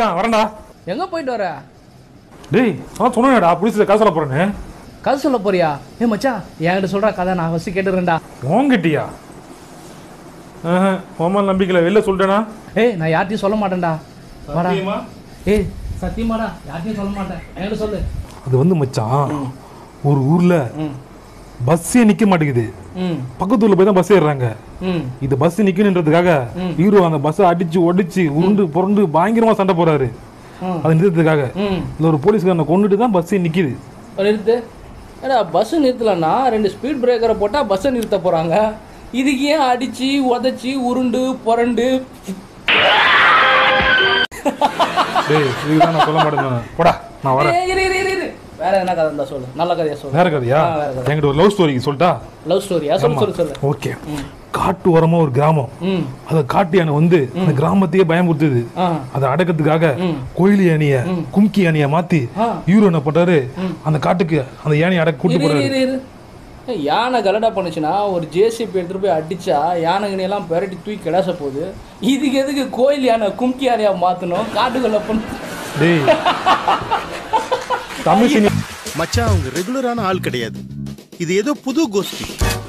மச்சான் வரேன்டா. எங்க போயிட்டு வர? டேய் நான் சொன்னேன்டா புலிஸ்ல காசு சொல்ல போறேன்னு. கதை சொல்ல போறியா? மச்சான் என்கிட்ட சொல்ற கதை நான் ஃபர்ஸ்ட் கேட்டுறேன்டா. உன்கிட்டயா? ஓமல் நம்பிக்கையில வெளில சொல்லிட்டேனா? நான் யார்ட்டையும் சொல்ல மாட்டேன்டா. வாடா. சத்தியமா? சத்தியமாடா யார்ட்டையும் சொல்ல மாட்டேன். என்கிட்ட சொல்லு. அது வந்து மச்சான் ஒரு ஊர்ல பஸ்ஸே நிக்க மாட்டேங்குது. பக்கத்து ஊர்ல போய் தான் பஸ் ஏறுறாங்க. இது பஸ் நிக்கணுன்றதுக்காக ஹீரோ அந்த பஸ்ஸை அடிச்சு ஒடிச்சு உருண்டு புரண்டு பயங்கரமா சண்டை போறாரு. அது நிறுத்ததுக்காக இல்ல ஒரு போலீஸ்காரனை கொண்டுட்டு தான் பஸ்ஸே நிக்குது. நிறுத்து. ஏடா பஸ் நிறுத்தலன்னா 2 ஸ்பீட் பிரேக்கரை போட்டா பஸ்ஸை நிறுத்த போறாங்க. இதுக்கு ஏன் அடிச்சு உதச்சி உருண்டு புரண்டு? இதுதான் நான் சொல்ல மாட்டேன். போடா நான் வரேன். வேற என்ன கதை இருந்தா சொல்லு. நல்ல கதையா சொல்லு. வேற கதையா? என்கிட்ட ஒரு லவ் ஸ்டோரி சொல்லட்டா? லவ் ஸ்டோரியா? சொல்லு. ஓகே. காட்டு ஓரமா ஒரு கிராமம். அத காட்டு யானை வந்து அந்த கிராமத்தையே பயமுறுத்துது. அதை அடக்கிறதுக்காக கோயில் யானைய கும்கி யானைய மாத்தி ஹீரோ என்ன பண்றாரு, அந்த காட்டுக்கு அந்த யானையை அடக்க கூட்டு போறாரு. யானை கலடா பண்ணுச்சுன்னா ஒரு ஜேசிபி எடுத்துட்டு போய் அடிச்சா யானைகனை எல்லாம் பெரட்டி தூக்கி கிடாச போகுது. இதுக்கு எதுக்கு கோயில் யானை கும்கி யானையா மாத்தணும்? காட்டுக்குள்ள டேய் தமிழ் மச்சான் அவங்க ரெகுலரான ஆள் கிடையாது. இது ஏதோ புது கோஷ்டி.